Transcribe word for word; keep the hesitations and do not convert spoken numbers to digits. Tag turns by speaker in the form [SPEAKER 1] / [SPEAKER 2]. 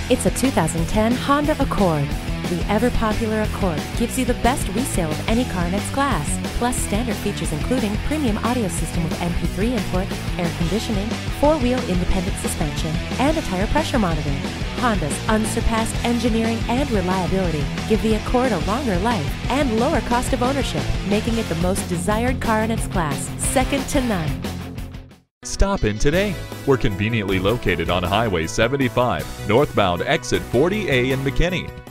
[SPEAKER 1] It's a two thousand ten Honda Accord. The ever-popular Accord gives you the best resale of any car in its class, plus standard features including premium audio system with M P three input, air conditioning, four-wheel independent suspension, and a tire pressure monitor. Honda's unsurpassed engineering and reliability give the Accord a longer life and lower cost of ownership, making it the most desired car in its class, second to none.
[SPEAKER 2] Stop in today. We're conveniently located on Highway seventy-five, northbound exit forty A in McKinney.